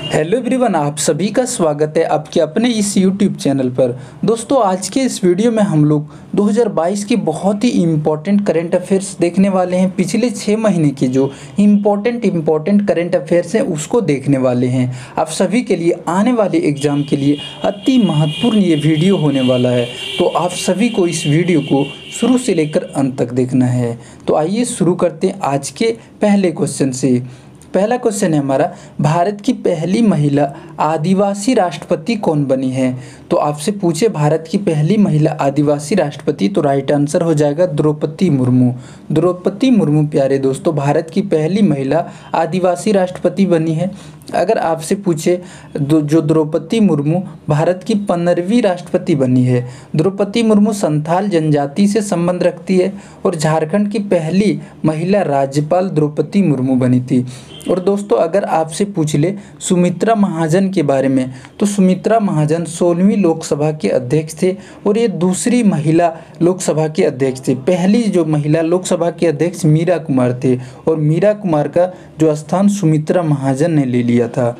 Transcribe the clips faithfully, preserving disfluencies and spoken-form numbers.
Hello everyone, आप सभी का स्वागत है आपके अपने इस यूट्यूब चैनल पर। दोस्तों, आज के इस वीडियो में हम लोग दो हज़ार बाईस की बहुत ही इम्पोर्टेंट करंट अफेयर्स देखने वाले हैं। पिछले छः महीने के जो इम्पोर्टेंट इम्पोर्टेंट करंट अफेयर्स हैं उसको देखने वाले हैं। आप सभी के लिए आने वाले एग्ज़ाम के लिए अति महत्वपूर्ण ये वीडियो होने वाला है, तो आप सभी को इस वीडियो को शुरू से लेकर अंत तक देखना है। तो आइए शुरू करते हैं आज के पहले क्वेश्चन से। पहला क्वेश्चन है हमारा, भारत की पहली महिला आदिवासी राष्ट्रपति कौन बनी है? तो आपसे पूछे भारत की पहली महिला आदिवासी राष्ट्रपति, तो राइट आंसर हो जाएगा द्रौपदी मुर्मू। द्रौपदी मुर्मू प्यारे दोस्तों भारत की पहली महिला आदिवासी राष्ट्रपति बनी है। अगर आपसे पूछे जो द्रौपदी मुर्मू भारत की पंद्रहवीं राष्ट्रपति बनी है। द्रौपदी मुर्मू संथाल जनजाति से संबंध रखती है और झारखंड की पहली महिला राज्यपाल द्रौपदी मुर्मू बनी थी। और दोस्तों, अगर आपसे पूछ ले सुमित्रा महाजन के बारे में, तो सुमित्रा महाजन सोलहवीं लोकसभा के अध्यक्ष थे और ये दूसरी महिला लोकसभा के अध्यक्ष थे। पहली जो महिला लोकसभा के अध्यक्ष मीरा कुमार थे और मीरा कुमार का जो स्थान सुमित्रा महाजन ने ले लिया था।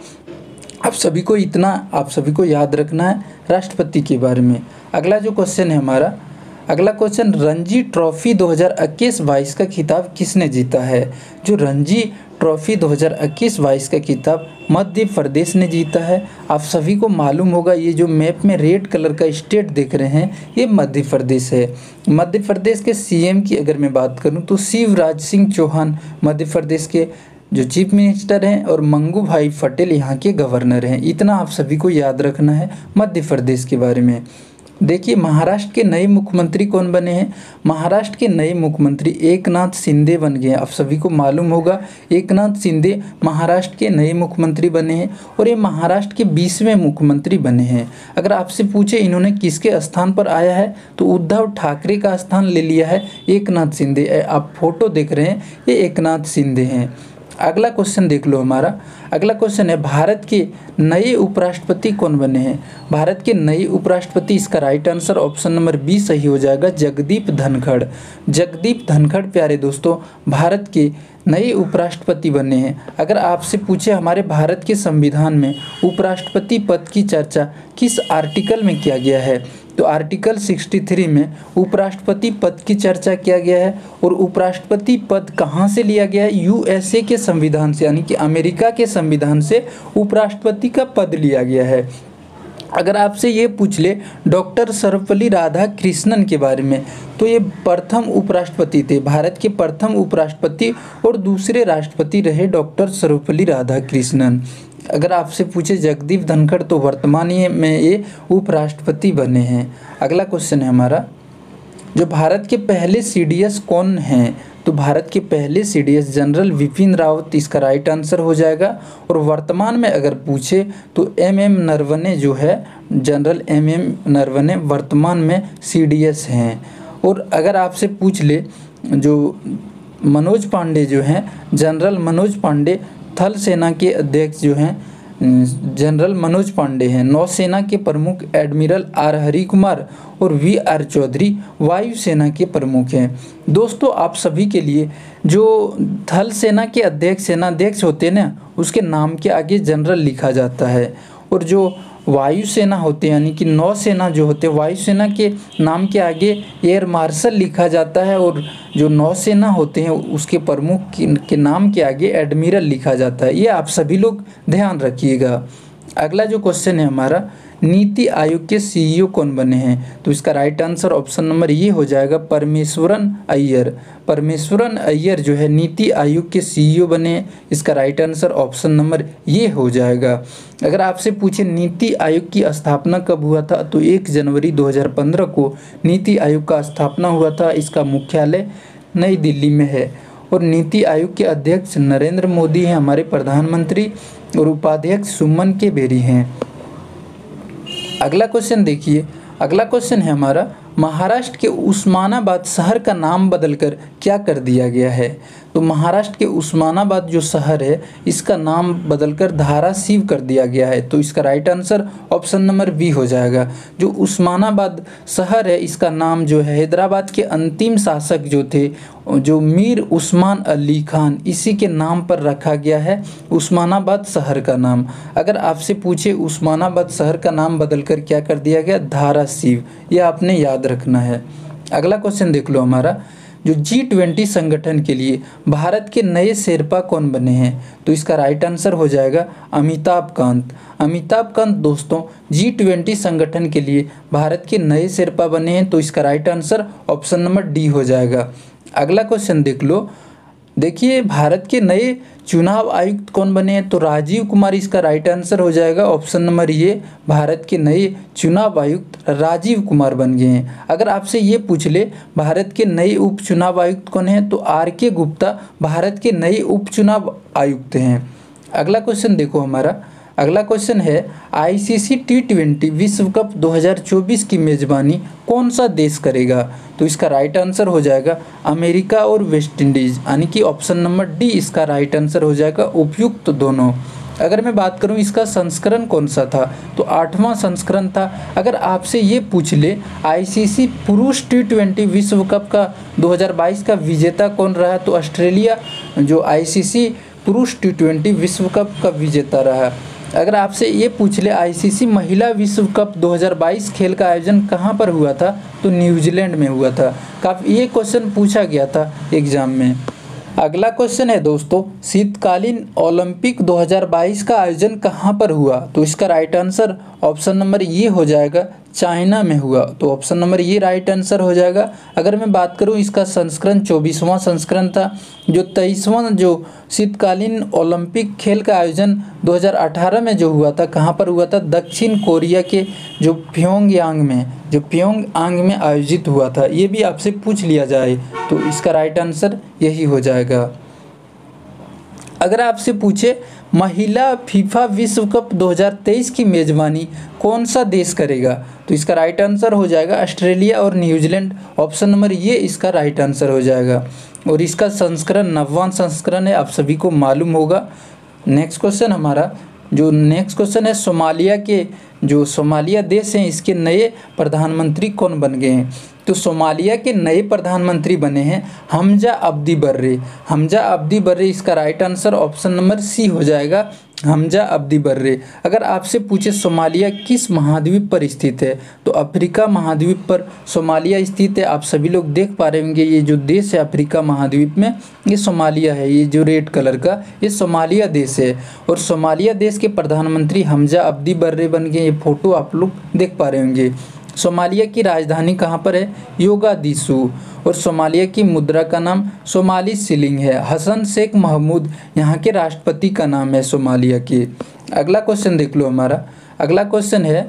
आप सभी को इतना आप सभी को याद रखना है राष्ट्रपति के बारे में। अगला जो क्वेश्चन है हमारा, अगला क्वेश्चन, रणजी ट्रॉफी दो हज़ार इक्कीस बाईस का खिताब किसने जीता है? जो रणजी ट्रॉफी दो हज़ार इक्कीस बाईस का खिताब मध्य प्रदेश ने जीता है। आप सभी को मालूम होगा, ये जो मैप में रेड कलर का स्टेट देख रहे हैं ये मध्य प्रदेश है। मध्य प्रदेश के सीएम की अगर मैं बात करूं तो शिवराज सिंह चौहान मध्य प्रदेश के जो चीफ मिनिस्टर हैं और मंगू भाई पटेल यहाँ के गवर्नर हैं। इतना आप सभी को याद रखना है मध्य प्रदेश के बारे में। देखिए, महाराष्ट्र के नए मुख्यमंत्री कौन बने हैं? महाराष्ट्र के नए मुख्यमंत्री एकनाथ शिंदे बन गए हैं। आप सभी को मालूम होगा एकनाथ शिंदे महाराष्ट्र के नए मुख्यमंत्री बने हैं और ये महाराष्ट्र के बीसवें मुख्यमंत्री बने हैं। अगर आपसे पूछे इन्होंने किसके स्थान पर आया है, तो उद्धव ठाकरे का स्थान ले लिया है एकनाथ शिंदे। आप फोटो देख रहे हैं ये एकनाथ शिंदे हैं। अगला क्वेश्चन देख लो हमारा। अगला क्वेश्चन है, भारत के नए उपराष्ट्रपति कौन बने हैं? भारत के नए उपराष्ट्रपति, इसका right answer option number B सही हो जाएगा, जगदीप धनखड़। जगदीप धनखड़ प्यारे दोस्तों भारत के नए उपराष्ट्रपति बने हैं। अगर आपसे पूछे हमारे भारत के संविधान में उपराष्ट्रपति पद की चर्चा किस आर्टिकल में किया गया है, तो आर्टिकल तिरसठ में उपराष्ट्रपति पद की चर्चा किया गया है। और उपराष्ट्रपति पद कहाँ से लिया गया है? यूएसए के संविधान से, यानी कि अमेरिका के संविधान से उपराष्ट्रपति का पद लिया गया है। अगर आपसे ये पूछ ले डॉक्टर सर्वपल्ली राधाकृष्णन के बारे में, तो ये प्रथम उपराष्ट्रपति थे, भारत के प्रथम उपराष्ट्रपति और दूसरे राष्ट्रपति रहे डॉक्टर सर्वपल्ली राधाकृष्णन। अगर आपसे पूछे जगदीप धनखड़, तो वर्तमान में ये उपराष्ट्रपति बने हैं। अगला क्वेश्चन है हमारा, जो भारत के पहले सीडीएस कौन हैं? तो भारत के पहले सीडीएस जनरल विपिन रावत, इसका राइट आंसर हो जाएगा। और वर्तमान में अगर पूछे तो एम एम नरवणे जो है, जनरल एम एम नरवणे वर्तमान में सीडीएस हैं। और अगर आपसे पूछ ले जो मनोज पांडे जो हैं, जनरल मनोज पांडे थल सेना के अध्यक्ष जो हैं जनरल मनोज पांडे हैं। नौसेना के प्रमुख एडमिरल आर हरि कुमार और वी आर चौधरी वायुसेना के प्रमुख हैं। दोस्तों, आप सभी के लिए जो थल सेना के अध्यक्ष सेनाध्यक्ष होते हैं ना, उसके नाम के आगे जनरल लिखा जाता है। और जो वायुसेना होते हैं, यानी कि नौसेना जो होते हैं, वायुसेना के नाम के आगे एयर मार्शल लिखा जाता है। और जो नौसेना होते हैं उसके प्रमुख के नाम के आगे एडमिरल लिखा जाता है। ये आप सभी लोग ध्यान रखिएगा। अगला जो क्वेश्चन है हमारा, नीति आयोग के सीईओ कौन बने हैं? तो इसका राइट आंसर ऑप्शन नंबर ये हो जाएगा, परमेश्वरन अय्यर। परमेश्वरन अय्यर जो है नीति आयोग के सीईओ बने हैं। इसका राइट आंसर ऑप्शन नंबर ये हो जाएगा। अगर आपसे पूछे नीति आयोग की स्थापना कब हुआ था, तो एक जनवरी दो हज़ार पंद्रह को नीति आयोग का स्थापना हुआ था। इसका मुख्यालय नई दिल्ली में है। और नीति आयोग के अध्यक्ष नरेंद्र मोदी हैं, हमारे प्रधानमंत्री, और उपाध्यक्ष सुमन के बेरी हैं। अगला क्वेश्चन देखिए। अगला क्वेश्चन है हमारा, महाराष्ट्र के उस्मानाबाद शहर का नाम बदलकर क्या कर दिया गया है? तो महाराष्ट्र के उस्मानाबाद जो शहर है इसका नाम बदलकर धाराशिव कर दिया गया है। तो इसका right answer option number B हो जाएगा। जो उस्मानाबाद शहर है इसका नाम जो है हैदराबाद के अंतिम शासक जो थे जो मीर उस्मान अली खान, इसी के नाम पर रखा गया है उस्मानाबाद शहर का नाम। अगर आपसे पूछे उस्मानाबाद शहर का नाम बदलकर क्या कर दिया गया, धाराशिव, यह आपने याद रखना है। अगला क्वेश्चन देख लो हमारा, जो जी ट्वेंटी संगठन के लिए भारत के नए शेरपा कौन बने हैं, तो इसका राइट आंसर हो जाएगा अमिताभ कांत। अमिताभ कांत दोस्तों जी ट्वेंटी संगठन के लिए भारत के नए शेरपा बने हैं, तो इसका right answer option number D हो जाएगा। अगला क्वेश्चन देख लो, देखिए भारत के नए चुनाव आयुक्त कौन बने हैं, तो राजीव कुमार इसका राइट आंसर हो जाएगा। ऑप्शन नंबर ये, भारत के नए चुनाव आयुक्त राजीव कुमार बन गए हैं। अगर आपसे ये पूछ ले भारत के नए उप चुनाव आयुक्त कौन हैं, तो आर के गुप्ता भारत के नए उप चुनाव आयुक्त हैं। अगला क्वेश्चन देखो हमारा, अगला क्वेश्चन है आईसीसी टी ट्वेंटी विश्व कप दो हज़ार चौबीस की मेज़बानी कौन सा देश करेगा, तो इसका राइट आंसर हो जाएगा अमेरिका और वेस्ट इंडीज़, यानी कि ऑप्शन नंबर डी इसका राइट आंसर हो जाएगा, उपयुक्त तो दोनों। अगर मैं बात करूं इसका संस्करण कौन सा था, तो आठवां संस्करण था। अगर आपसे ये पूछ ले आईसीसी पुरुष टी ट्वेंटी विश्व कप का दो हज़ार बाईस का विजेता कौन रहा, तो ऑस्ट्रेलिया जो आईसीसी पुरुष टी ट्वेंटी विश्व कप का विजेता रहा। अगर आपसे ये पूछ ले आईसीसी महिला विश्व कप दो हज़ार बाईस खेल का आयोजन कहाँ पर हुआ था, तो न्यूजीलैंड में हुआ था। काफ़ी ये क्वेश्चन पूछा गया था एग्जाम में। अगला क्वेश्चन है दोस्तों, शीतकालीन ओलंपिक दो हज़ार बाईस का आयोजन कहाँ पर हुआ, तो इसका राइट आंसर ऑप्शन नंबर ये हो जाएगा, चाइना में हुआ। तो ऑप्शन नंबर ये राइट आंसर हो जाएगा। अगर मैं बात करूँ इसका संस्करण चौबीसवां संस्करण था। जो तेईसवां जो शीतकालीन ओलंपिक खेल का आयोजन दो हज़ार अठारह में जो हुआ था, कहाँ पर हुआ था, दक्षिण कोरिया के जो प्योंगयांग में जो प्योंगयांग में आयोजित हुआ था। ये भी आपसे पूछ लिया जाए तो इसका राइट आंसर यही हो जाएगा। अगर आपसे पूछे महिला फीफा विश्व कप दो हज़ार तेईस की मेज़बानी कौन सा देश करेगा, तो इसका राइट आंसर हो जाएगा ऑस्ट्रेलिया और न्यूजीलैंड। ऑप्शन नंबर ये इसका राइट आंसर हो जाएगा। और इसका संस्करण नौवां संस्करण है, आप सभी को मालूम होगा। नेक्स्ट क्वेश्चन हमारा, जो नेक्स्ट क्वेश्चन है सोमालिया के जो सोमालिया देश हैं इसके नए प्रधानमंत्री कौन बन गए हैं, तो सोमालिया के नए प्रधानमंत्री बने हैं Hamza Abdi बर्रे। Hamza Abdi Barre इसका right answer option number C हो जाएगा, हमजा अब्दी बर्रे। अगर आपसे पूछे सोमालिया किस महाद्वीप पर स्थित है, तो अफ्रीका महाद्वीप पर सोमालिया स्थित है। आप सभी लोग देख पा रहे होंगे ये जो देश है अफ्रीका महाद्वीप में, ये सोमालिया है। ये जो रेड कलर का ये सोमालिया देश है और सोमालिया देश के प्रधानमंत्री हमजा अब्दी बर्रे बन गए। ये फोटो आप लोग देख पा रहे होंगे। सोमालिया की राजधानी कहाँ पर है, योगादिशु। और सोमालिया की मुद्रा का नाम सोमाली शिलिंग है। हसन शेख महमूद यहाँ के राष्ट्रपति का नाम है सोमालिया के। अगला क्वेश्चन देख लो हमारा, अगला क्वेश्चन है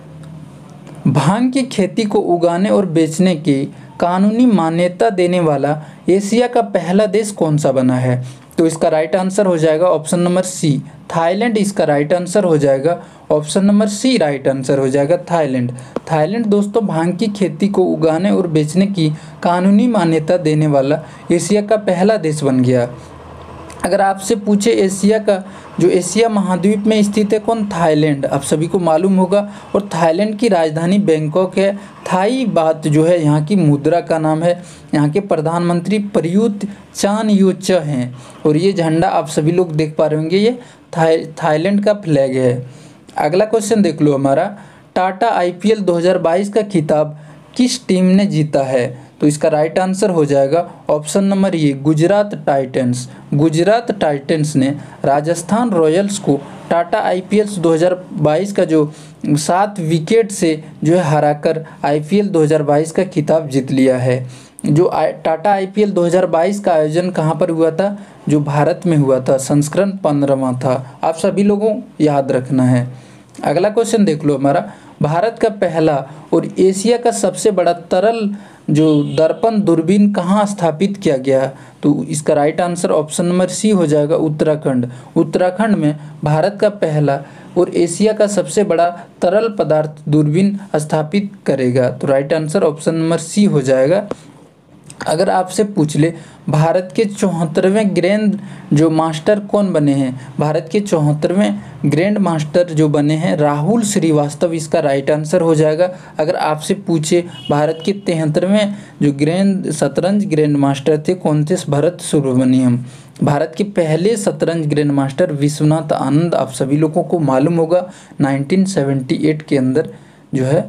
भांग की खेती को उगाने और बेचने की कानूनी मान्यता देने वाला एशिया का पहला देश कौन सा बना है, तो इसका राइट आंसर हो जाएगा ऑप्शन नंबर सी, थाईलैंड इसका राइट आंसर हो जाएगा। Option number C right answer हो जाएगा, थाईलैंड। थाईलैंड दोस्तों भांग की खेती को उगाने और बेचने की कानूनी मान्यता देने वाला एशिया का पहला देश बन गया। अगर आपसे पूछे एशिया का जो एशिया महाद्वीप में स्थित है कौन, थाईलैंड, आप सभी को मालूम होगा। और थाईलैंड की राजधानी बैंकॉक है। थाई बात जो है यहाँ की मुद्रा का नाम है। यहाँ के प्रधानमंत्री प्रयुत चान ओ चा हैं और ये झंडा आप सभी लोग देख पा रहे होंगे, ये थाई थाईलैंड का फ्लैग है। अगला क्वेश्चन देख लो हमारा, टाटा आईपीएल दो हज़ार बाईस का खिताब किस टीम ने जीता है, तो इसका राइट आंसर हो जाएगा ऑप्शन नंबर ये, गुजरात टाइटंस। गुजरात टाइटंस ने राजस्थान रॉयल्स को टाटा आईपीएल दो हज़ार बाईस का जो सात विकेट से जो है हराकर आईपीएल दो हज़ार बाईस का खिताब जीत लिया है। जो टाटा आईपीएल दो हज़ार बाईस का आयोजन कहाँ पर हुआ था, जो भारत में हुआ था, संस्करण पंद्रहवां था। आप सभी लोगों याद रखना है। अगला क्वेश्चन देख लो हमारा, भारत का पहला और एशिया का सबसे बड़ा तरल जो दर्पण दूरबीन कहाँ स्थापित किया गया, तो इसका right answer option number C हो जाएगा, उत्तराखंड। उत्तराखंड में भारत का पहला और एशिया का सबसे बड़ा तरल पदार्थ दूरबीन स्थापित करेगा, तो right answer option number C हो जाएगा। अगर आपसे पूछ ले भारत के चौहत्तरवें ग्रैंड जो मास्टर कौन बने हैं, भारत के चौहत्तरवें ग्रैंड मास्टर जो बने हैं राहुल श्रीवास्तव, इसका राइट आंसर हो जाएगा। अगर आपसे पूछे भारत के तिहत्तरवें जो ग्रैंड शतरंज ग्रैंड मास्टर थे कौन थे, भरत सुब्रमण्यम। भारत के पहले शतरंज ग्रैंड मास्टर विश्वनाथ आनंद, आप सभी लोगों को मालूम होगा नाइनटीन सेवेंटी एट के अंदर जो है।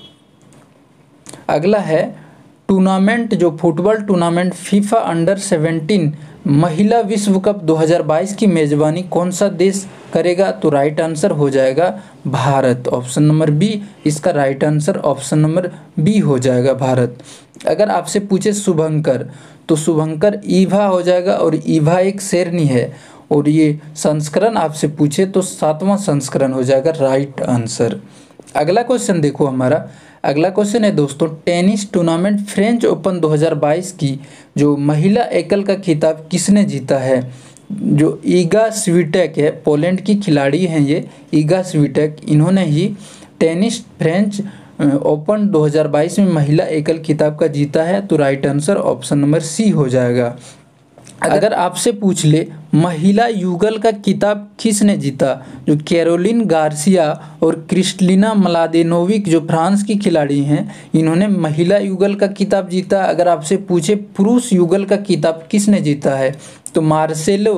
अगला है टूर्नामेंट जो football tournament FIFA under seventeen महिला विश्व कप दो हज़ार बाईस की मेजबानी कौन सा देश करेगा, तो राइट आंसर हो जाएगा भारत, ऑप्शन नंबर बी इसका right answer option number B हो जाएगा भारत। अगर आपसे पूछे शुभंकर, तो शुभंकर ईवा हो जाएगा, और ईवा एक शेरनी है, और ये संस्करण आपसे पूछे तो सातवां संस्करण हो जाएगा राइट आंसर। अगला क्वेश्चन देखो हमारा, अगला क्वेश्चन है दोस्तों, टेनिस टूर्नामेंट फ्रेंच ओपन दो हज़ार बाईस की जो महिला एकल का खिताब किसने जीता है, जो ईगा स्विटेक है, पोलैंड की खिलाड़ी हैं ये ईगा स्विटेक, इन्होंने ही टेनिस फ्रेंच ओपन दो हज़ार बाईस में महिला एकल खिताब का जीता है, तो right answer option number C हो जाएगा। अगर आपसे पूछ ले महिला युगल का खिताब किसने जीता, जो कैरोलिन गार्सिया और क्रिस्टलिना मलादेनोविक जो फ्रांस की खिलाड़ी हैं, इन्होंने महिला युगल का खिताब जीता। अगर आपसे पूछे पुरुष युगल का खिताब किसने जीता है, तो मार्सेलो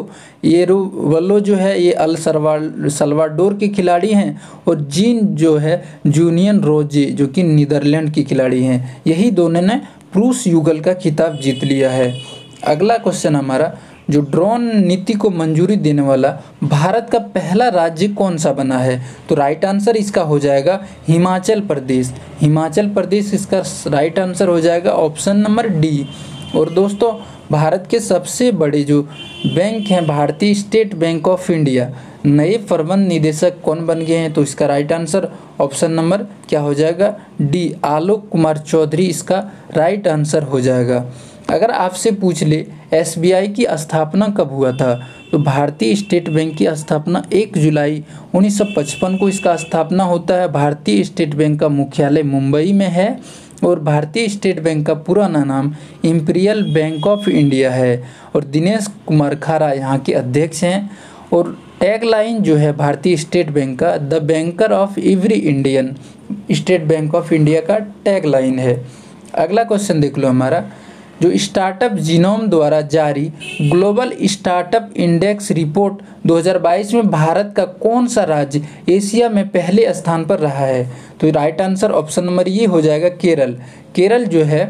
येरोवलो जो है ये अल सल्वाडोर के खिलाड़ी हैं, और जीन जो है जूनियन रोजे जो कि नीदरलैंड की खिलाड़ी हैं, यही दोनों ने पुरुष युगल का खिताब जीत लिया है। अगला क्वेश्चन हमारा, जो ड्रोन नीति को मंजूरी देने वाला भारत का पहला राज्य कौन सा बना है, तो राइट आंसर इसका हो जाएगा हिमाचल प्रदेश, हिमाचल प्रदेश इसका राइट आंसर हो जाएगा ऑप्शन नंबर डी। और दोस्तों भारत के सबसे बड़े जो बैंक हैं भारतीय स्टेट बैंक ऑफ इंडिया, नए प्रबंध निदेशक कौन बन गए हैं, तो इसका राइट आंसर ऑप्शन नंबर क्या हो जाएगा डी, आलोक कुमार चौधरी इसका राइट आंसर हो जाएगा। अगर आपसे पूछ ले एस बी आई की स्थापना कब हुआ था, तो भारतीय स्टेट बैंक की स्थापना एक जुलाई उन्नीस सौ पचपन को इसका स्थापना होता है। भारतीय स्टेट बैंक का मुख्यालय मुंबई में है, और भारतीय स्टेट बैंक का पुराना नाम इंपीरियल बैंक ऑफ इंडिया है, और दिनेश कुमार खारा यहाँ के अध्यक्ष हैं। और टैगलाइन जो है भारतीय स्टेट बैंक का, the banker of every Indian, State Bank of India का टैगलाइन है। अगला क्वेश्चन देख लो हमारा, जो स्टार्टअप जीनोम द्वारा जारी ग्लोबल स्टार्टअप इंडेक्स रिपोर्ट दो हज़ार बाईस में भारत का कौन सा राज्य एशिया में पहले स्थान पर रहा है, तो राइट आंसर ऑप्शन नंबर ये हो जाएगा केरल। केरल जो है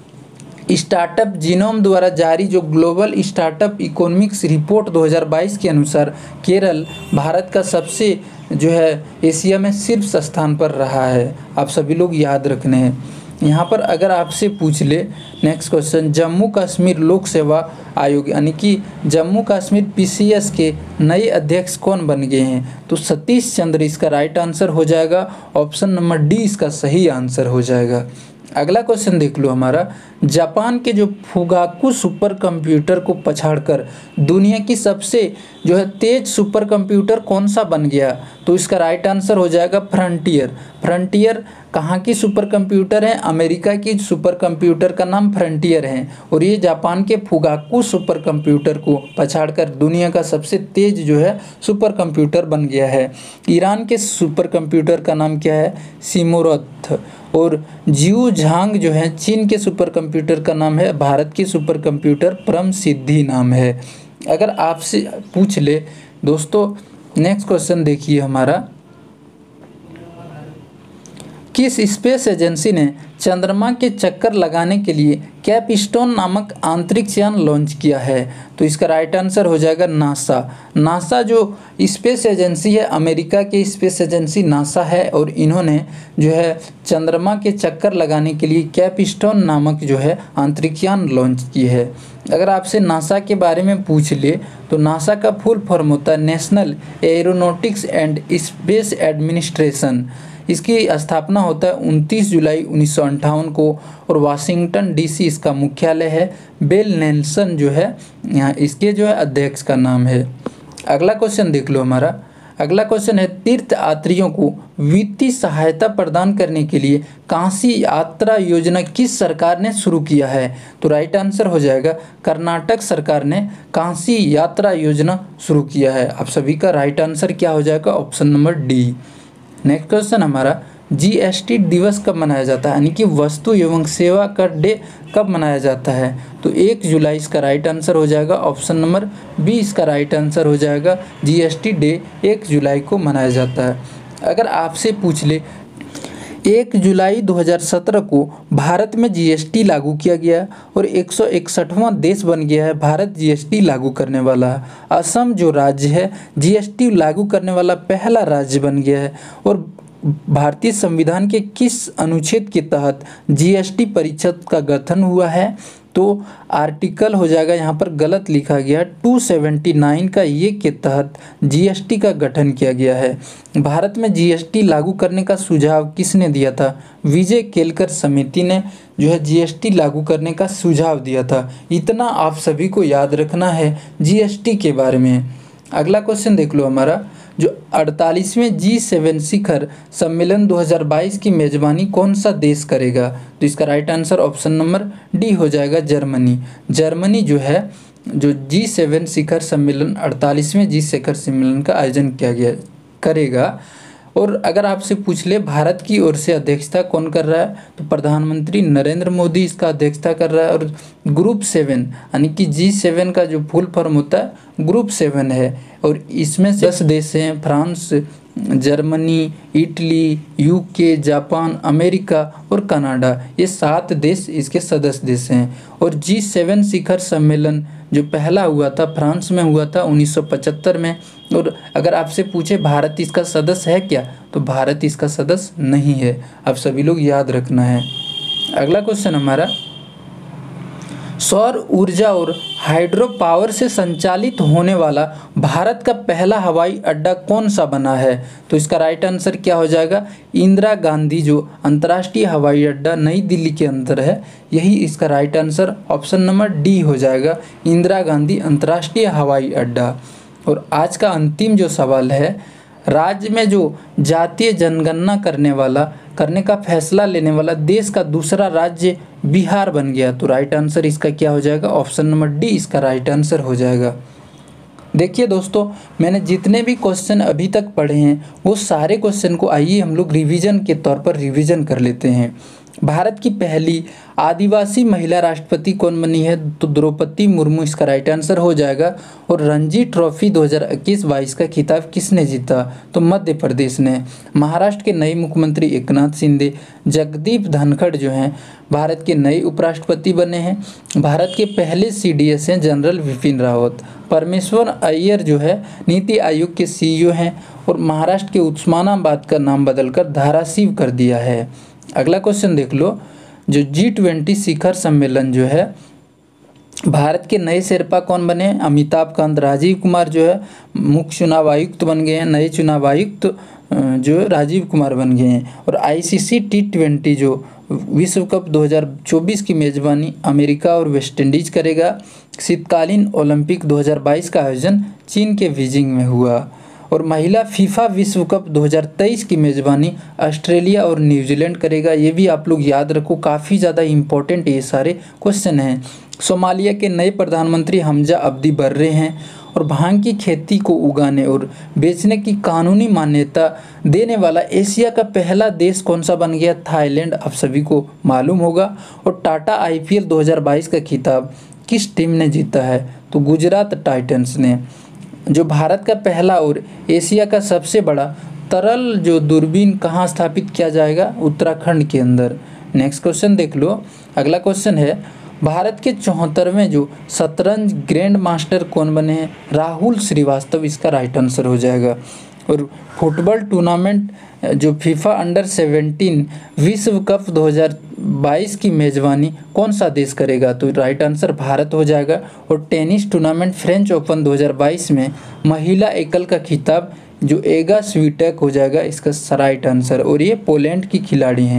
स्टार्टअप जीनोम द्वारा जारी जो ग्लोबल स्टार्टअप इकोनॉमिक्स रिपोर्ट दो हज़ार बाईस के अनुसार केरल भारत का सबसे जो है एशिया में शीर्ष स्थान पर रहा है, आप सभी लोग याद रखने हैं। यहाँ पर अगर आपसे पूछ ले नेक्स्ट क्वेश्चन, जम्मू कश्मीर लोक सेवा आयोग यानी कि Jammu Kashmir P C S के नए अध्यक्ष कौन बन गए हैं, तो सतीश चंद्र इसका राइट आंसर हो जाएगा, ऑप्शन नंबर डी इसका सही आंसर हो जाएगा। अगला क्वेश्चन देख लो हमारा, जापान के जो फुगाकू सुपर कंप्यूटर को पछाड़कर दुनिया की सबसे जो है तेज सुपर कंप्यूटर कौन सा बन गया, तो इसका राइट आंसर हो जाएगा फ्रंटियर। फ्रंटियर कहाँ की सुपर कंप्यूटर है, अमेरिका की सुपर कंप्यूटर का नाम फ्रंटियर है, और ये जापान के फुगाकू सुपर कंप्यूटर को पछाड़कर दुनिया का सबसे तेज जो है सुपर कंप्यूटर बन गया है। ईरान के सुपर कंप्यूटर का नाम क्या है, सिमोरथ, और जियो झांग जो है चीन के सुपर कंप्यूटर का नाम है, भारत की सुपर कंप्यूटर परम सिद्धि नाम है। अगर आपसे पूछ ले दोस्तों नेक्स्ट क्वेश्चन देखिए हमारा, किस स्पेस एजेंसी ने चंद्रमा के चक्कर लगाने के लिए कैपस्टोन नामक अंतरिक्ष यान लॉन्च किया है, तो इसका राइट आंसर हो जाएगा नासा। नासा जो स्पेस एजेंसी है, अमेरिका की स्पेस एजेंसी नासा है, और इन्होंने जो है चंद्रमा के चक्कर लगाने के लिए कैपस्टोन नामक जो है अंतरिक्ष यान लॉन्च की है। अगर आपसे नासा के बारे में पूछ ले तो नासा का फुल फॉर्म होता है National Aeronautics and Space Administration. इसकी स्थापना होता है उनतीस जुलाई उन्नीस सौ अंठावन को, और वाशिंगटन डीसी इसका मुख्यालय है। बेल नेल्सन जो है यहाँ इसके जो है अध्यक्ष का नाम है। अगला क्वेश्चन देख लो हमारा, अगला क्वेश्चन है, तीर्थ यात्रियों को वित्तीय सहायता प्रदान करने के लिए काशी यात्रा योजना किस सरकार ने शुरू किया है? तो राइट आंसर हो जाएगा कर्नाटक सरकार ने काशी यात्रा योजना शुरू किया है। आप सभी का राइट आंसर क्या हो जाएगा? Option number D. Next question हमारा, जीएसटी दिवस कब मनाया जाता है, यानी कि वस्तु एवं सेवा कर डे कब मनाया जाता है? तो एक जुलाई इसका राइट आंसर हो जाएगा। ऑप्शन नंबर बी इसका राइट आंसर हो जाएगा। जीएसटी डे एक जुलाई को मनाया जाता है। अगर आपसे पूछ ले, एक जुलाई दो हज़ार सत्रह को भारत में जीएसटी लागू किया गया और एक सौ इकसठवां देश बन गया है भारत जीएसटी लागू करने वाला। असम जो राज्य है जीएसटी लागू करने वाला पहला राज्य बन गया है। और भारतीय संविधान के किस अनुच्छेद के तहत जीएसटी परिषद का गठन हुआ है? तो आर्टिकल हो जाएगा, यहाँ पर गलत लिखा गया, दो सौ उन्यासी का ये के तहत जीएसटी का गठन किया गया है। भारत में जीएसटी लागू करने का सुझाव किसने दिया था? विजय केलकर समिति ने जो है जीएसटी लागू करने का सुझाव दिया था। इतना आप सभी को याद रखना है जीएसटी के बारे में। अगला क्वेश्चन देख लो हमारा, जो अड़तालीसवें जी सेवन शिखर सम्मेलन दो हज़ार बाईस की मेजबानी कौन सा देश करेगा? तो इसका right answer option number D हो जाएगा, जर्मनी। जर्मनी जो है जो जी सेवन शिखर सम्मेलन अड़तालीसवें जी शिखर सम्मेलन का आयोजन किया गया करेगा। और अगर आपसे पूछ ले भारत की ओर से अध्यक्षता कौन कर रहा है? तो प्रधानमंत्री नरेंद्र मोदी इसका अध्यक्षता कर रहा है। और ग्रुप सेवन यानी कि जी सेवन का जो फुल फॉर्म होता है ग्रुप सेवन है। और इसमें से दस देश हैं, France, Germany, Italy, UK, Japan, America और कनाडा। ये सात देश इसके सदस्य देश हैं। और जी सेवन शिखर सम्मेलन जो पहला हुआ था फ्रांस में हुआ था उन्नीस सौ पचहत्तर में। और अगर आपसे पूछे भारत इसका सदस्य है क्या? तो भारत इसका सदस्य नहीं है। आप सभी लोग याद रखना है। अगला क्वेश्चन हमारा, सौर ऊर्जा और हाइड्रो पावर से संचालित होने वाला भारत का पहला हवाई अड्डा कौन सा बना है? तो इसका राइट आंसर क्या हो जाएगा? इंदिरा गांधी जो अंतर्राष्ट्रीय हवाई अड्डा नई दिल्ली के अंदर है, यही इसका right answer option number D हो जाएगा, इंदिरा गांधी अंतर्राष्ट्रीय हवाई अड्डा। और आज का अंतिम जो सवाल है, राज्य में जो जातीय जनगणना करने वाला करने का फैसला लेने वाला देश का दूसरा राज्य बिहार बन गया। तो राइट आंसर इसका क्या हो जाएगा? ऑप्शन नंबर डी इसका राइट आंसर हो जाएगा। देखिए दोस्तों, मैंने जितने भी क्वेश्चन अभी तक पढ़े हैं वो सारे क्वेश्चन को आइए हम लोग रिवीजन के तौर पर रिवीजन कर लेते हैं। भारत की पहली आदिवासी महिला राष्ट्रपति कौन बनी है? तो द्रौपदी मुर्मू इसका राइट आंसर हो जाएगा। और रणजी ट्रॉफी दो हज़ार इक्कीस बाईस का खिताब किसने जीता? तो मध्य प्रदेश ने। महाराष्ट्र के नए मुख्यमंत्री एकनाथ शिंदे। जगदीप धनखड़ जो हैं भारत के नए उपराष्ट्रपति बने हैं। भारत के पहले सीडीएस हैं जनरल विपिन रावत। परमेश्वर अय्यर जो है नीति आयोग के सीईओ हैं। और महाराष्ट्र के उस्मानाबाद का नाम बदलकर धाराशिव कर दिया है। अगला क्वेश्चन देख लो, जो जी ट्वेंटी शिखर सम्मेलन जो है भारत के नए शेरपा कौन बने? अमिताभ कांत। राजीव कुमार जो है मुख्य चुनाव आयुक्त बन गए हैं। नए चुनाव आयुक्त जो राजीव कुमार बन गए हैं। और आईसीसी टी ट्वेंटी जो विश्व कप दो हज़ार चौबीस की मेज़बानी अमेरिका और वेस्ट इंडीज करेगा। शीतकालीन ओलंपिक दो हज़ार बाईस का आयोजन चीन के बीजिंग में हुआ। और महिला फीफा विश्व कप दो हज़ार तेईस की मेज़बानी ऑस्ट्रेलिया और न्यूजीलैंड करेगा। ये भी आप लोग याद रखो, काफ़ी ज़्यादा इम्पोर्टेंट ये सारे क्वेश्चन हैं। सोमालिया के नए प्रधानमंत्री हमजा अब्दी बर्रे हैं। और भांग की खेती को उगाने और बेचने की कानूनी मान्यता देने वाला एशिया का पहला देश कौन सा बन गया? थाईलैंड। आप सभी को मालूम होगा। और टाटा आईपीएल दो हज़ार बाईस का खिताब किस टीम ने जीता है? तो गुजरात टाइटंस ने। जो भारत का पहला और एशिया का सबसे बड़ा तरल जो दूरबीन कहाँ स्थापित किया जाएगा? उत्तराखंड के अंदर। नेक्स्ट क्वेश्चन देख लो। अगला क्वेश्चन है, भारत के चौहत्तरवें जो शतरंज ग्रैंड मास्टर कौन बने हैं? राहुल श्रीवास्तव इसका राइट आंसर हो जाएगा। और फुटबॉल टूर्नामेंट जो फीफा अंडर सेवेंटीन विश्व कप दो हज़ार बाईस की मेज़बानी कौन सा देश करेगा? तो राइट आंसर भारत हो जाएगा। और टेनिस टूर्नामेंट फ्रेंच ओपन दो हज़ार बाईस में महिला एकल का खिताब जो एगा स्वीटेक हो जाएगा इसका राइट आंसर। और ये पोलैंड की खिलाड़ी हैं।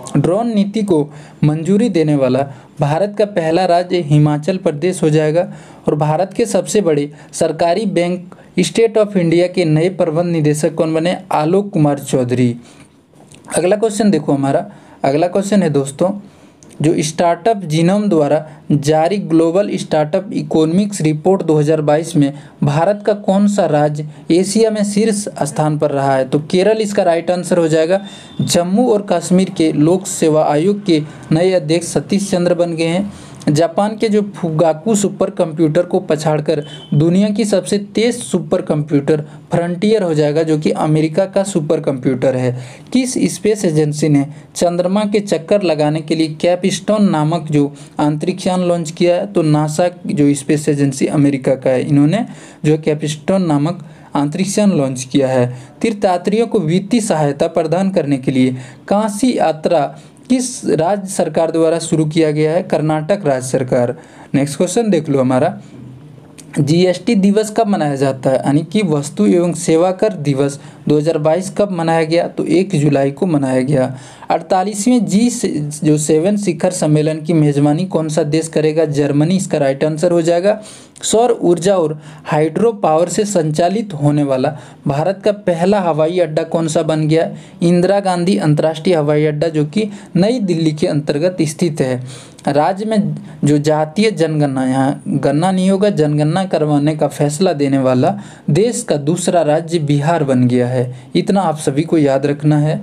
ड्रोन नीति को मंजूरी देने वाला भारत का पहला राज्य हिमाचल प्रदेश हो जाएगा। और भारत के सबसे बड़े सरकारी बैंक स्टेट ऑफ इंडिया के नए प्रबंध निदेशक कौन बने? आलोक कुमार चौधरी। अगला क्वेश्चन देखो हमारा, अगला क्वेश्चन है दोस्तों, जो स्टार्टअप जीनोम द्वारा जारी ग्लोबल स्टार्टअप इकोनॉमिक्स रिपोर्ट दो हज़ार बाईस में भारत का कौन सा राज्य एशिया में शीर्ष स्थान पर रहा है? तो केरल इसका राइट आंसर हो जाएगा। जम्मू और कश्मीर के लोक सेवा आयोग के नए अध्यक्ष सतीश चंद्र बन गए हैं। जापान के जो फुगाकू सुपर कंप्यूटर को पछाड़कर दुनिया की सबसे तेज सुपर कंप्यूटर फ्रंटियर हो जाएगा, जो कि अमेरिका का सुपर कंप्यूटर है। किस स्पेस एजेंसी ने चंद्रमा के चक्कर लगाने के लिए कैपस्टोन नामक जो अंतरिक्ष यान लॉन्च किया है? तो नासा जो स्पेस एजेंसी अमेरिका का है, इन्होंने जो कैपस्टोन नामक अंतरिक्ष यान लॉन्च किया है। तीर्थयात्रियों को वित्तीय सहायता प्रदान करने के लिए काशी यात्रा किस राज्य सरकार द्वारा शुरू किया गया है? कर्नाटक राज्य सरकार। नेक्स्ट क्वेश्चन देख लो हमारा, जीएसटी दिवस कब मनाया जाता है? यानी कि वस्तु एवं सेवा कर दिवस दो हज़ार बाईस कब मनाया गया? तो एक जुलाई को मनाया गया। अड़तालीसवें जी जो सेवन शिखर सम्मेलन की मेजबानी कौन सा देश करेगा? जर्मनी इसका राइट आंसर हो जाएगा। सौर ऊर्जा और हाइड्रो पावर से संचालित होने वाला भारत का पहला हवाई अड्डा कौन सा बन गया? इंदिरा गांधी अंतर्राष्ट्रीय हवाई अड्डा, जो कि नई दिल्ली के अंतर्गत स्थित है। राज्य में जो जातीय जनगणना, यहाँ गणना नहीं होगा, जनगणना करवाने का फैसला देने वाला देश का दूसरा राज्य बिहार बन गया है। इतना आप सभी को याद रखना है।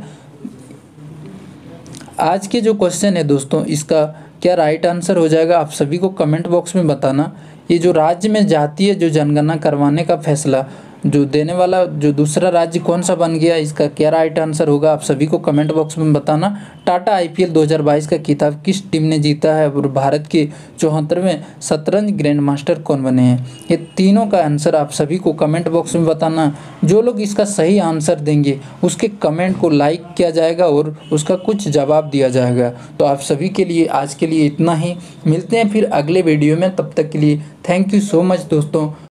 आज के जो क्वेश्चन है दोस्तों, इसका क्या राइट आंसर हो जाएगा? आप सभी को कमेंट बॉक्स में बताना। ये जो राज्य में जातीय जो जनगणना करवाने का फैसला जो देने वाला जो दूसरा राज्य कौन सा बन गया, इसका क्या राइट आंसर होगा? आप सभी को कमेंट बॉक्स में बताना। टाटा आईपीएल दो हज़ार बाईस का खिताब किस टीम ने जीता है? और भारत के चौहत्तरवें शतरंज ग्रैंड मास्टर कौन बने हैं? ये तीनों का आंसर आप सभी को कमेंट बॉक्स में बताना। जो लोग इसका सही आंसर देंगे उसके कमेंट को लाइक किया जाएगा और उसका कुछ जवाब दिया जाएगा। तो आप सभी के लिए आज के लिए इतना ही, मिलते हैं फिर अगले वीडियो में। तब तक के लिए थैंक यू सो मच दोस्तों।